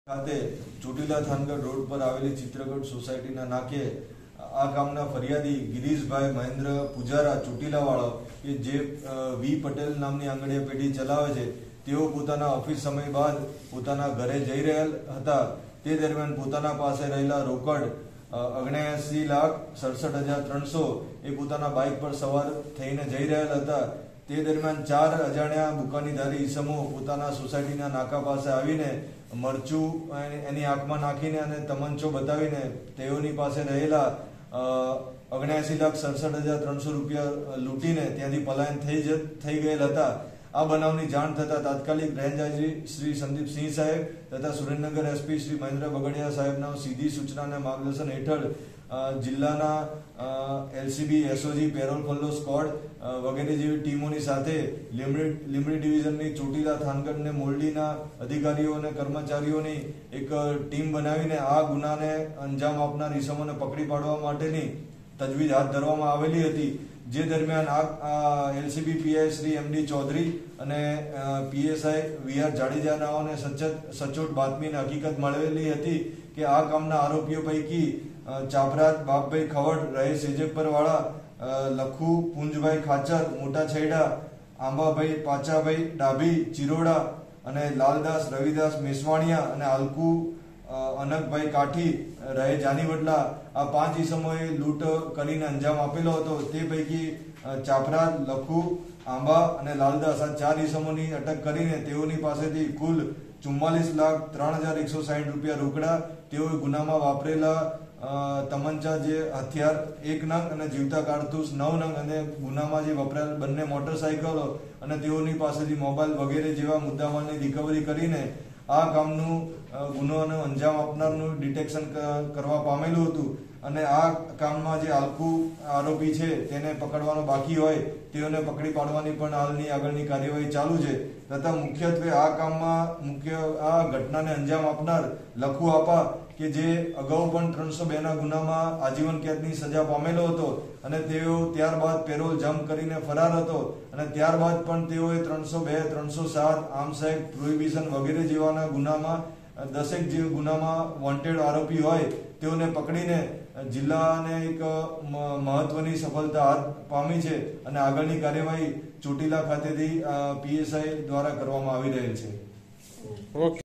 ખાતે ચોટીલા થાનગઢ રોડ પર આવેલી ચિત્રગઢ સોસાયટીના નાકે આ ગામના ફરિયાદી ગિરીશભાઈ મહેન્દ્ર પુજારા ચોટીલાવાળો કે જે વી પટેલ નામની આંગણીય પેઢી ચલાવે છે, તેઓ પોતાના ઓફિસ સમય બાદ પોતાના ઘરે જઈ રહ્યા હતા। તે દરમિયાન પોતાના પાસે રહેલા રોકડ 79,67,300 એ પોતાના બાઇક પર સવાર થઈને જઈ રહ્યા હતા। તે દરમિયાન 4 અજાણ્યા બુકાનીધારી ઈસમો પોતાના સોસાયટીના નાકા પાસે આવીને મરચું એની આંખમાં નાખીને અને તમંચો બતાવીને તેઓની પાસે રહેલા 79,67,300 રૂપિયા લૂંટીને ત્યાંથી પલાયન થઈ ગયેલ હતા। આ બનાવની જાણ થતા તાત્કાલિક રેન્જ આઈજી શ્રી સંદીપસિંહ સાહેબ તથા સુરેન્દ્રનગર એસપી શ્રી મહેન્દ્ર બગડિયા સાહેબના સીધી સૂચના અને માર્ગદર્શન હેઠળ જિલ્લાના LCB, SOG, parole furlough squad વગેરે જેવી ટીમોની સાથે લીંબડી ડિવિઝનની ચોટીલા, થાનગઢ અને મોરડીના અધિકારીઓ અને કર્મચારીઓની એક ટીમ બનાવીને આ ગુનાને અંજામ આપનાર ઈસમોને પકડી પાડવા માટેની તજવીજ હાથ ધરવામાં આવેલી હતી। જે દરમિયાન આ LCB PI Shri MD Chaudhary અને પીએસઆઈ વીઆર જાડેજાનાઓને સચોટ બાતમી અને હકીકત મળેલી હતી કે આ કામના આરોપીઓ પૈકી ચાપરાજ બાપભાઈ ખવડ રહે સેજેપર વાળા, લખુ પુંજભાઈ ખાચર મોટા છેડા, આંબાભાઈ પાચાભાઈ ડાભી ચિરોડા અને લાલદાસ રવિદાસ મેસવાણિયા અને આલકુ અનકભાઈ કાઠી રહે જાનીવડલા, આ 5 ઈસમોએ લૂંટ કરીને અંજામ આપેલો હતો। તે પૈકી ચાપરાજ, લખુ, આંબા અને લાલદાસ આ 4 ઈસમોની અટક કરીને તેઓની પાસેથી કુલ 44,03,160 રૂપિયા રોકડા, તેઓએ ગુનામાં વાપરેલા તમંચા જે હથિયાર 1 નંગ અને જીવતા કારતૂસ 9 નંગ અને ગુનામાં જે વપરાયેલ બંને મોટરસાયકલો અને તેઓની પાસેથી મોબાઈલ વગેરે જેવા મુદ્દામાલની રિકવરી કરીને આ કામનું ગુનોનો અંજામ આપનારનું ડિટેક્શન કરવા પામેલું હતું અને આ કામમાં જે આલકુ આરોપી છે તેને પકડવાનો બાકી હોય તેઓને પકડી પાડવાની પણ હાલની આગળની કાર્યવાહી ચાલુ છે। તથા મુખ્યત્વે આ કામમાં આ ઘટનાને અંજામ આપનાર લખુ આપા કે જે અગાઉ પણ 302 ના ગુનામાં આજીવન કેદની સજા પામેલો હતો અને તેઓ ત્યારબાદ પેરોલ જમ્પ કરીને ફરાર હતો અને ત્યારબાદ પણ તેઓએ 302, 307 આર્મ્સ એક્ટ, પ્રોહિબિશન વગેરે જેવાના ગુનામાં 10 જે ગુનામાં વોન્ટેડ આરોપી હોય તેઓને પકડીને જિલ્લાને એક મહત્વની સફળતા હાથ પામી છે અને આગળની કાર્યવાહી ચોટીલા ખાતેથી પીએસઆઈ દ્વારા કરવામાં આવી રહેલ છે।